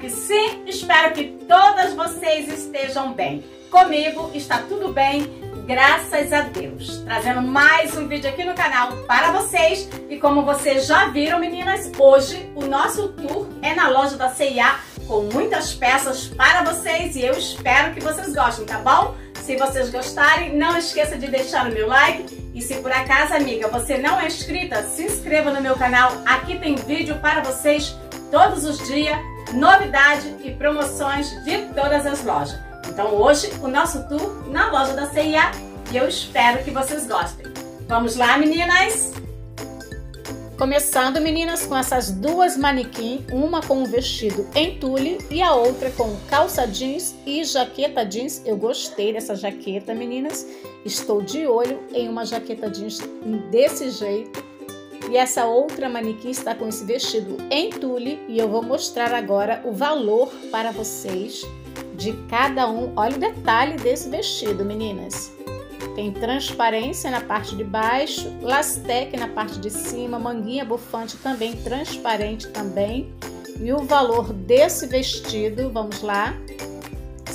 que sim, espero que todas vocês estejam bem. Comigo está tudo bem, graças a Deus. Trazendo mais um vídeo aqui no canal para vocês. E como vocês já viram, meninas, hoje o nosso tour é na loja da C&A com muitas peças para vocês e eu espero que vocês gostem, tá bom? Se vocês gostarem, não esqueça de deixar o meu like. E se por acaso, amiga, você não é inscrita, se inscreva no meu canal. Aqui tem vídeo para vocês todos os dias, novidade e promoções de todas as lojas. Então hoje o nosso tour na loja da C&A e eu espero que vocês gostem. Vamos lá, meninas? Começando, meninas, com essas duas manequins, uma com um vestido em tule e a outra com calça jeans e jaqueta jeans. Eu gostei dessa jaqueta, meninas. Estou de olho em uma jaqueta jeans desse jeito. E essa outra manequim está com esse vestido em tule e eu vou mostrar agora o valor para vocês de cada um. Olha o detalhe desse vestido, meninas. Tem transparência na parte de baixo, lastec na parte de cima, manguinha bufante também transparente também. E o valor desse vestido, vamos lá, R$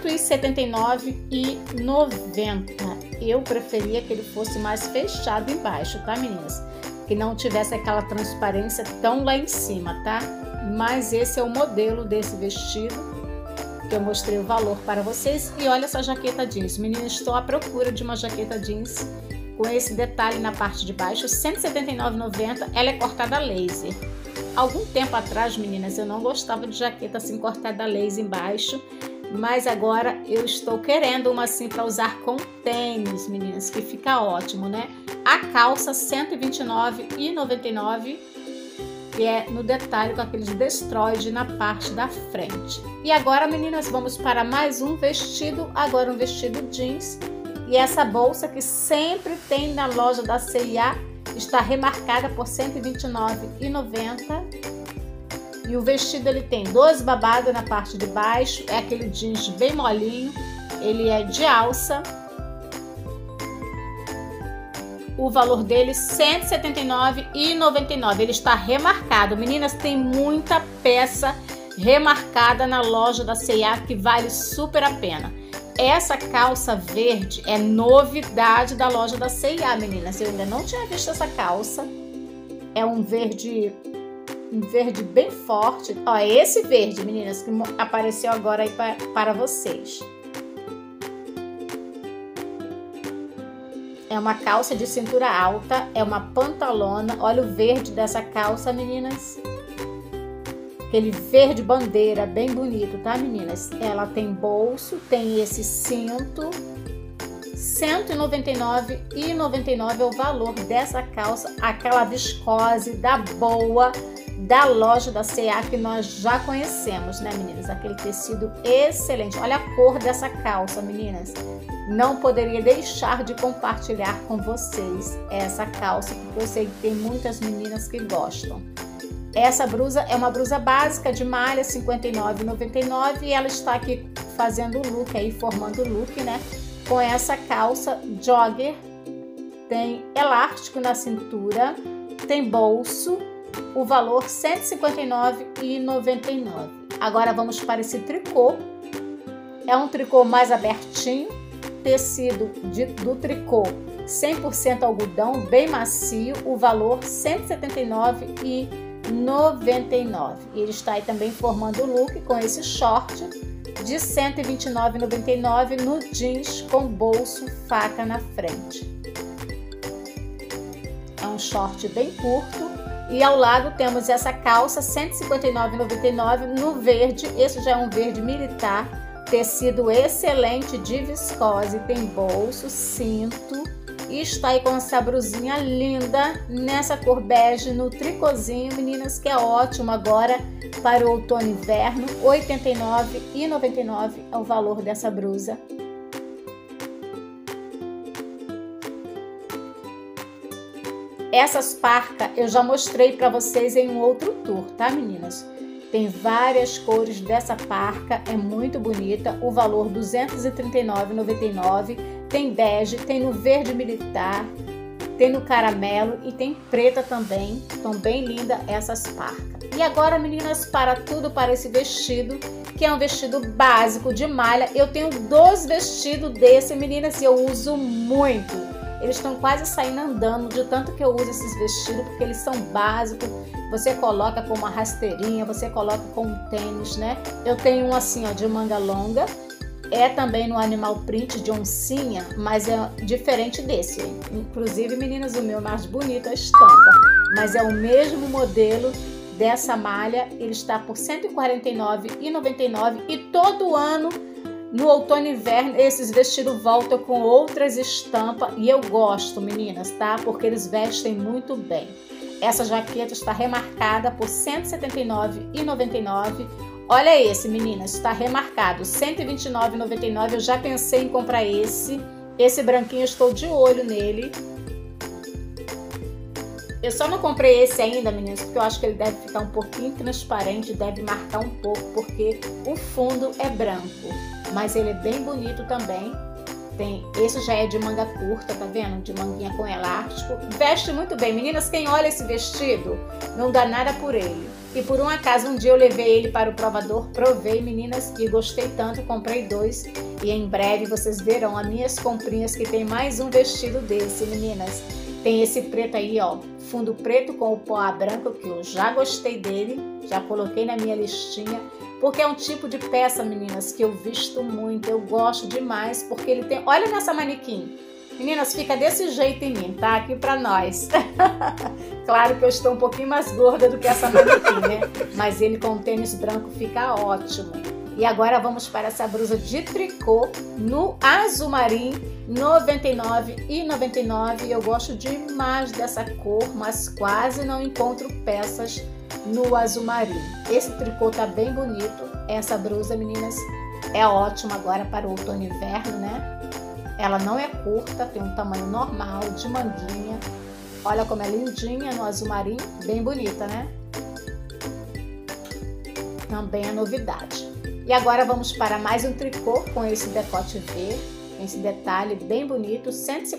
179,90. Eu preferia que ele fosse mais fechado embaixo, tá, meninas? Que não tivesse aquela transparência tão lá em cima, tá? Mas esse é o modelo desse vestido que eu mostrei o valor para vocês. E olha essa jaqueta jeans, meninas, estou à procura de uma jaqueta jeans com esse detalhe na parte de baixo, R$ 179,90. Ela é cortada a laser. Algum tempo atrás, meninas, eu não gostava de jaqueta assim cortada a laser embaixo, mas agora eu estou querendo uma assim para usar com tênis, meninas, que fica ótimo, né? A calça R$ 129,99. que é no detalhe com aqueles destroide na parte da frente. E agora, meninas, vamos para mais um vestido, agora um vestido jeans. E essa bolsa que sempre tem na loja da C&A está remarcada por R$ 129,90. E o vestido ele tem 12 babados na parte de baixo, é aquele jeans bem molinho, ele é de alça. O valor dele R$ 179,99. Ele está remarcado. Meninas, tem muita peça remarcada na loja da C&A que vale super a pena. Essa calça verde é novidade da loja da C&A, meninas. Eu ainda não tinha visto essa calça. É um verde bem forte. Ó, é esse verde, meninas, que apareceu agora aí para vocês. É uma calça de cintura alta, é uma pantalona. Olha o verde dessa calça, meninas. Aquele verde bandeira, bem bonito, tá, meninas? Ela tem bolso, tem esse cinto. R$ 199,99 é o valor dessa calça. Aquela viscose da boa da loja da C&A que nós já conhecemos, né, meninas? Aquele tecido excelente. Olha a cor dessa calça, meninas. Não poderia deixar de compartilhar com vocês essa calça, porque eu sei que tem muitas meninas que gostam. Essa blusa é uma blusa básica de malha, R$ 59,99, e ela está aqui fazendo o look aí, formando o look, né? Com essa calça jogger, tem elástico na cintura, tem bolso, o valor R$ 159,99. Agora vamos para esse tricô. É um tricô mais abertinho, tecido do tricô 100% algodão, bem macio, o valor R$ 179,99. Ele está aí também formando o look com esse short de R$ 129,99 no jeans com bolso faca na frente. É um short bem curto e ao lado temos essa calça R$ 159,99 no verde. Esse já é um verde militar. Tecido excelente de viscose, tem bolso, cinto e está aí com essa blusinha linda nessa cor bege no tricôzinho, meninas, que é ótimo agora para o outono e inverno. R$ 89,99 é o valor dessa blusa. Essas parcas eu já mostrei para vocês em um outro tour, tá, meninas? Tem várias cores dessa parca, é muito bonita, o valor R$ 239,99, tem bege, tem no verde militar, tem no caramelo e tem preta também, estão bem lindas essas parcas. E agora, meninas, para tudo para esse vestido, que é um vestido básico de malha. Eu tenho 2 vestidos desse, meninas, e eu uso muito. Eles estão quase saindo andando de tanto que eu uso esses vestidos, porque eles são básicos. Você coloca com uma rasteirinha, você coloca com um tênis, né? Eu tenho um assim, ó, de manga longa. É também no animal print de oncinha, mas é diferente desse. Inclusive, meninas, o meu mais bonito é a estampa. Mas é o mesmo modelo dessa malha. Ele está por R$ 149,99 e todo ano, no outono e inverno, esses vestidos voltam com outras estampas. E eu gosto, meninas, tá? Porque eles vestem muito bem. Essa jaqueta está remarcada por R$ 179,99. Olha esse, meninas, está remarcado, R$ 129,99. Eu já pensei em comprar esse. Esse branquinho, eu estou de olho nele. Eu só não comprei esse ainda, meninas, porque eu acho que ele deve ficar um pouquinho transparente, deve marcar um pouco, porque o fundo é branco. Mas ele é bem bonito também. Esse já é de manga curta, tá vendo? De manguinha com elástico. Veste muito bem. Meninas, quem olha esse vestido, não dá nada por ele. E por um acaso, um dia eu levei ele para o provador, provei, meninas, e gostei tanto, comprei 2. E em breve vocês verão as minhas comprinhas, que tem mais um vestido desse, meninas. Tem esse preto aí, ó, fundo preto com o poá branco, que eu já gostei dele, já coloquei na minha listinha. Porque é um tipo de peça, meninas, que eu visto muito, eu gosto demais, porque ele tem... Olha nessa manequim. Meninas, fica desse jeito em mim, tá? Aqui pra nós. Claro que eu estou um pouquinho mais gorda do que essa manequim, né? Mas ele com o tênis branco fica ótimo. E agora vamos para essa blusa de tricô no azul marinho, R$ 99,99. Eu gosto demais dessa cor, mas quase não encontro peças no azul marinho. Esse tricô tá bem bonito. Essa blusa, meninas, é ótima agora para o outono e inverno, né? Ela não é curta, tem um tamanho normal, de manguinha. Olha como é lindinha no azul marinho, bem bonita, né? Também é novidade. E agora vamos para mais um tricô com esse decote V, esse detalhe bem bonito, R$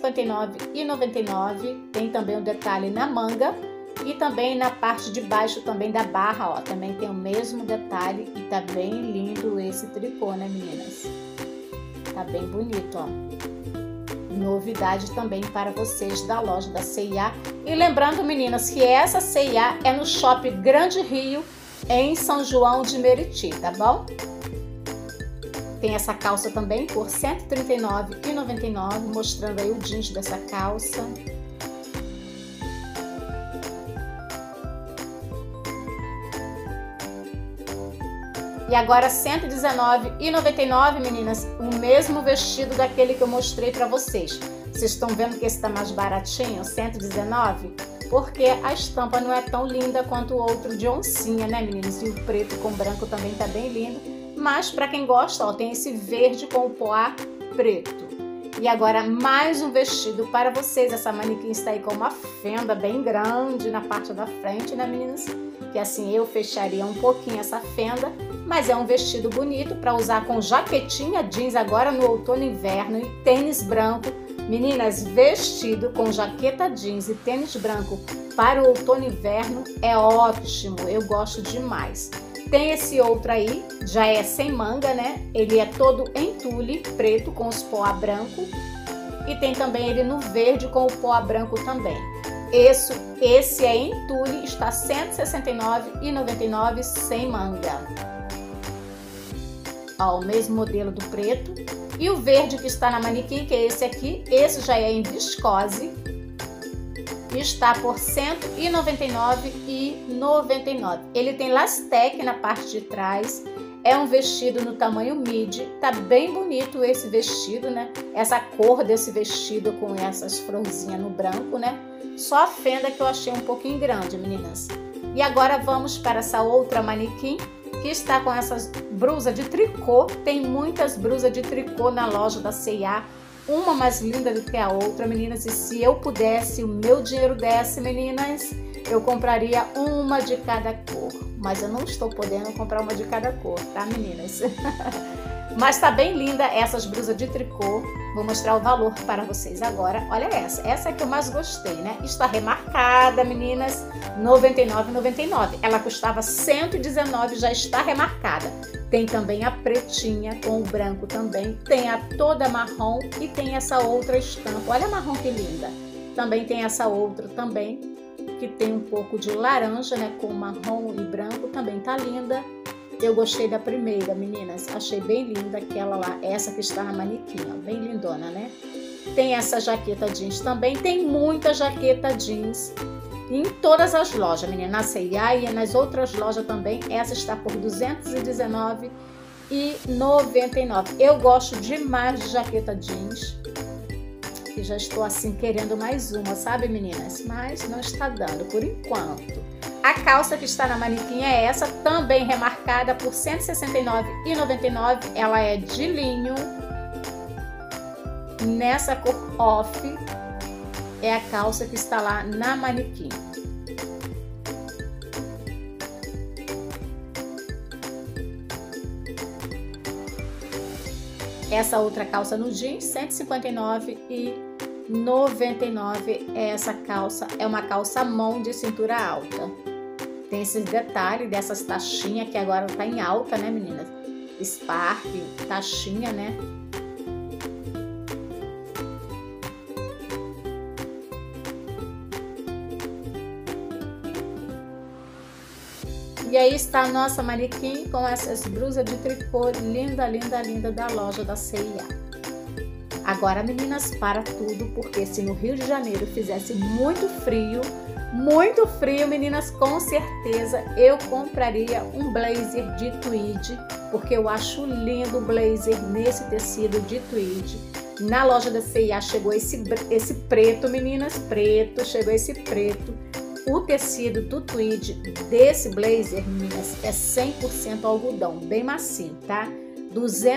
159,99. Tem também um detalhe na manga. E também na parte de baixo também da barra, ó, também tem o mesmo detalhe e tá bem lindo esse tricô, né, meninas? Tá bem bonito, ó. Novidade também para vocês da loja da C&A. E lembrando, meninas, que essa C&A é no Shopping Grande Rio, em São João de Meriti, tá bom? Tem essa calça também por R$ 139,99, mostrando aí o jeans dessa calça. E agora R$ 119,99, meninas, o mesmo vestido daquele que eu mostrei para vocês. Vocês estão vendo que esse tá mais baratinho, R$ 119? Porque a estampa não é tão linda quanto o outro de oncinha, né, meninas? E o preto com branco também tá bem lindo. Mas para quem gosta, ó, tem esse verde com o poá preto. E agora mais um vestido para vocês. Essa manequim está aí com uma fenda bem grande na parte da frente, né, meninas? Que assim eu fecharia um pouquinho essa fenda. Mas é um vestido bonito para usar com jaquetinha jeans agora no outono e inverno e tênis branco. Meninas, vestido com jaqueta jeans e tênis branco para o outono e inverno é ótimo, eu gosto demais. Tem esse outro aí, já é sem manga, né? Ele é todo em tule, preto com os poá branco. E tem também ele no verde com o poá branco também. Esse é em tule, está R$ 169,99 sem manga. Ó, o mesmo modelo do preto. E o verde que está na manequim, que é esse aqui, esse já é em viscose. E está por R$ 199,99. Ele tem lastec na parte de trás. É um vestido no tamanho midi. Tá bem bonito esse vestido, né? Essa cor desse vestido com essas florzinhas no branco, né? Só a fenda que eu achei um pouquinho grande, meninas. E agora vamos para essa outra manequim, que está com essas blusas de tricô. Tem muitas blusas de tricô na loja da C&A, uma mais linda do que a outra, meninas. E se eu pudesse, o meu dinheiro desse, meninas, eu compraria uma de cada cor. Mas eu não estou podendo comprar uma de cada cor, tá, meninas? Mas tá bem linda essas blusas de tricô. Vou mostrar o valor para vocês agora. Olha essa é que eu mais gostei, né? Está remarcada, meninas, R$ 99,99. Ela custava R$ 119, já está remarcada. Tem também a pretinha com o branco também. Tem a toda marrom e tem essa outra estampa. Olha a marrom que linda. Também tem essa outra também, que tem um pouco de laranja, né? Com marrom e branco, também tá linda. Eu gostei da primeira, meninas. Achei bem linda aquela lá, essa que está na manequim, ó, bem lindona, né? Tem essa jaqueta jeans também. Tem muita jaqueta jeans em todas as lojas, menina. Na C&A e nas outras lojas também. Essa está por R$ 219,99. Eu gosto demais de jaqueta jeans. E já estou assim querendo mais uma, sabe, meninas? Mas não está dando por enquanto. A calça que está na manequim é essa, também remarcada por R$ 169,99. Ela é de linho, nessa cor off. É a calça que está lá na manequim. Essa outra calça no jeans, R$ 159,99. Essa calça é uma calça mão de cintura alta. Tem esses detalhes dessas taxinhas que agora tá em alta, né, meninas? Spark, taxinha, né? E aí está a nossa manequim com essas blusas de tricô linda, linda, linda da loja da C&A. Agora, meninas, para tudo, porque se no Rio de Janeiro fizesse muito frio, meninas, com certeza eu compraria um blazer de tweed, porque eu acho lindo o blazer nesse tecido de tweed. Na loja da C&A chegou esse preto, meninas, chegou esse preto. O tecido do tweed desse blazer, meninas, é 100% algodão, bem macio, tá? R$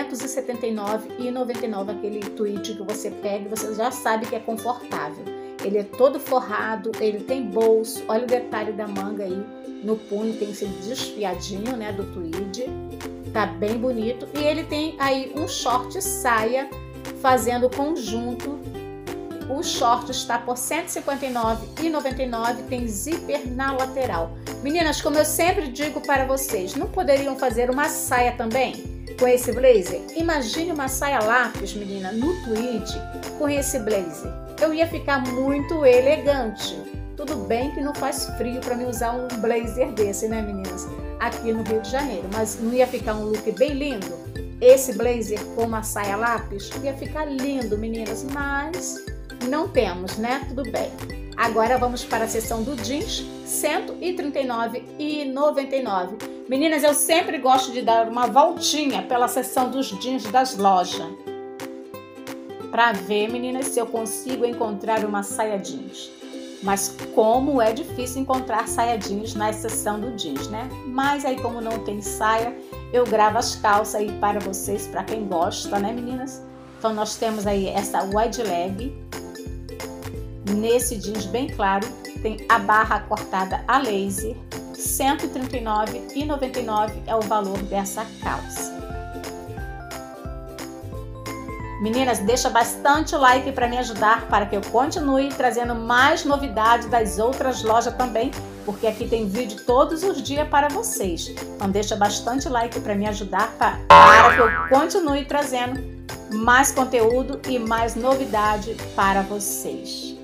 279,99 aquele tweed que você pega e você já sabe que é confortável. Ele é todo forrado, ele tem bolso, olha o detalhe da manga aí, no punho tem esse desfiadinho, né, do tweed, tá bem bonito. E ele tem aí um short saia fazendo conjunto. O short está por R$ 159,99, tem zíper na lateral. Meninas, como eu sempre digo para vocês, não poderiam fazer uma saia também com esse blazer? Imagine uma saia lápis, menina, no tweed com esse blazer. Eu ia ficar muito elegante. Tudo bem que não faz frio para mim usar um blazer desse, né, meninas? Aqui no Rio de Janeiro, mas não ia ficar um look bem lindo? Esse blazer com uma saia lápis ia ficar lindo, meninas, mas não temos, né? Tudo bem. Agora vamos para a seção do jeans, R$ 139,99. Meninas, eu sempre gosto de dar uma voltinha pela seção dos jeans das lojas, para ver, meninas, se eu consigo encontrar uma saia jeans. Mas como é difícil encontrar saia jeans na seção do jeans, né? Mas aí, como não tem saia, eu gravo as calças aí para vocês, para quem gosta, né, meninas? Então nós temos aí essa wide leg, nesse jeans bem claro, tem a barra cortada a laser, R$ 139,99 é o valor dessa calça. Meninas, deixa bastante like para me ajudar, para que eu continue trazendo mais novidades das outras lojas também, porque aqui tem vídeo todos os dias para vocês. Então deixa bastante like para me ajudar, para que eu continue trazendo mais conteúdo e mais novidade para vocês.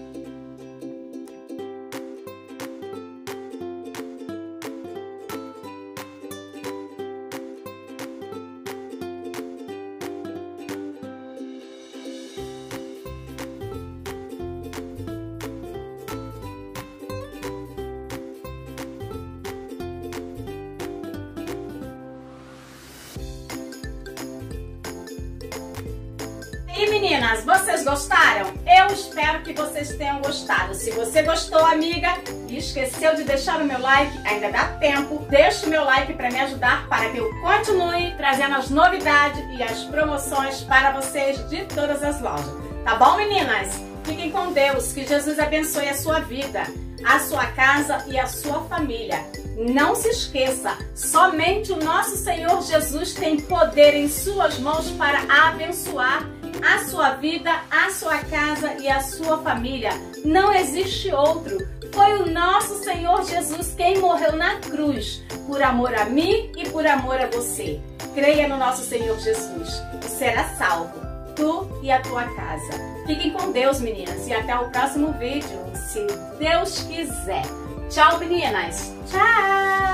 E meninas, vocês gostaram? Eu espero que vocês tenham gostado. Se você gostou, amiga, e esqueceu de deixar o meu like, ainda dá tempo. Deixe o meu like para me ajudar, para que eu continue trazendo as novidades e as promoções para vocês de todas as lojas. Tá bom, meninas? Fiquem com Deus, que Jesus abençoe a sua vida, a sua casa e a sua família. Não se esqueça, somente o nosso Senhor Jesus tem poder em suas mãos para abençoar a sua vida, a sua casa e a sua família. Não existe outro. Foi o nosso Senhor Jesus quem morreu na cruz, por amor a mim e por amor a você. Creia no nosso Senhor Jesus e será salvo, tu e a tua casa. Fiquem com Deus, meninas, e até o próximo vídeo, se Deus quiser. Tchau, meninas! Tchau!